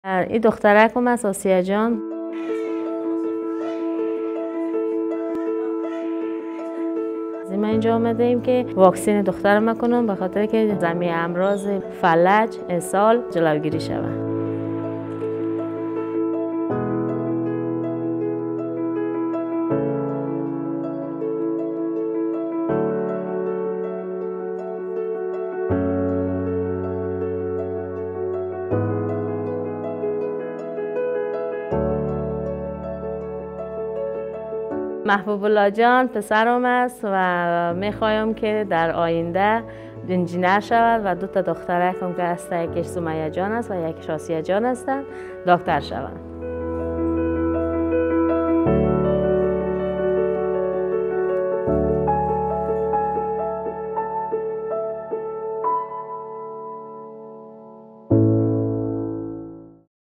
این دخترکم از آسیا جان ما اینجا آمده ایم که واکسین دخترم کنم به خاطر که جمعی امراض فلج، اسهال جلوگیری شود. محبوب الله جان پسرم است و میخوایم که در آینده انجینر شود و دو تا دخترکم که هست، یکیش سمیه جان است و یکیش آسیا جان هستند دکتر شوند.